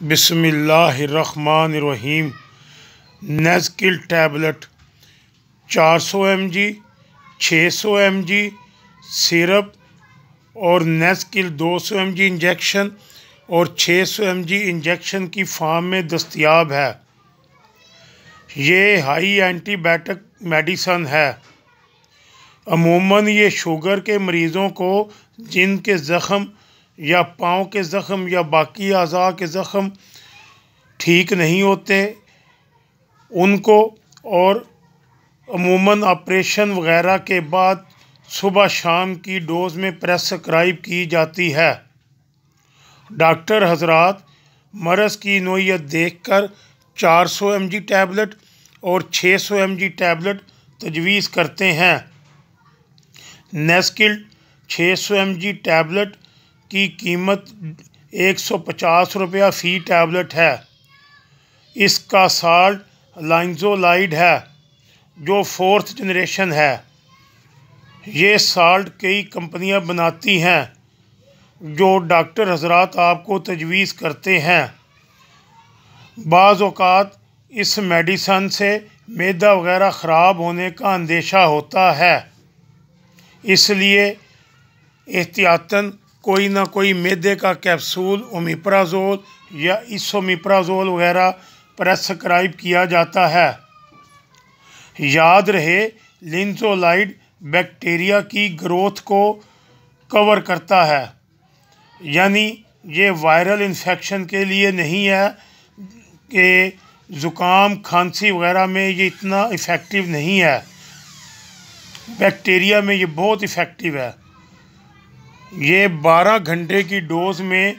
बिस्मिल्लाहिर्रहमानिर्रहीम। नेज़किल tablet 400 mg, 600 mg syrup और नेज़किल 200 mg इंजेक्शन और 600 mg इंजेक्शन की फार्म में दस्तयाब है। ये हाई एंटीबायोटिक मेडिसन है। अमूमन ये शुगर के मरीज़ों को जिनके ज़ख़म या पाँव के ज़ख़म या बाकी अज़ा के ज़ख़म ठीक नहीं होते उनको, और अमूमन ऑपरेशन वग़ैरह के बाद सुबह शाम की डोज़ में प्रेस्क्राइब की जाती है। डॉक्टर हज़रात मरज़ की नोयत देखकर 400 mg टैबलेट और 600 mg टैबलेट तजवीज़ करते हैं। नेज़किल 600 mg टैबलेट की कीमत 150 रुपया फ़ी टैबलेट है। इसका साल्ट लाइंज़ोलाइड है जो 4th जनरेशन है। ये साल्ट कई कंपनियां बनाती हैं जो डॉक्टर हज़रात आपको तजवीज़ करते हैं। बाज़ औक़ात इस मेडिसन से मैदा वग़ैरह ख़राब होने का अंदेशा होता है, इसलिए एहतियातन कोई ना कोई मैदे का कैप्सूल ओमेप्राज़ोल या इसोमेप्राज़ोल वग़ैरह प्रेस्क्राइब किया जाता है। याद रहे, लिंज़ोलाइड बैक्टीरिया की ग्रोथ को कवर करता है, यानी ये वायरल इन्फेक्शन के लिए नहीं है कि ज़ुकाम खांसी वग़ैरह में ये इतना इफ़ेक्टिव नहीं है। बैक्टीरिया में ये बहुत इफ़ेक्टिव है। ये 12 घंटे की डोज़ में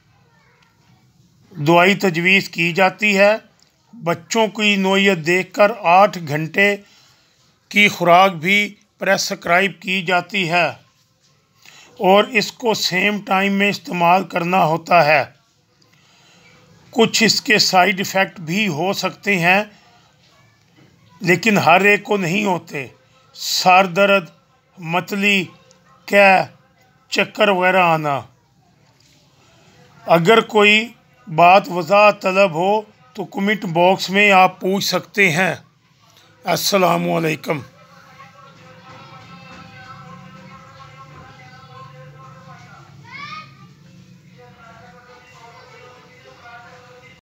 दवाई तजवीज़ की जाती है। बच्चों की नोयत देखकर 8 घंटे की खुराक भी प्रेस्क्राइब की जाती है और इसको सेम टाइम में इस्तेमाल करना होता है। कुछ इसके साइड इफ़ेक्ट भी हो सकते हैं, लेकिन हर एक को नहीं होते। सर दर्द, मतली, कै, चक्कर वगैरह आना। अगर कोई बात वज़ाहत तलब हो तो कमेंट बॉक्स में आप पूछ सकते हैं। अस्सलामु अलैकुम।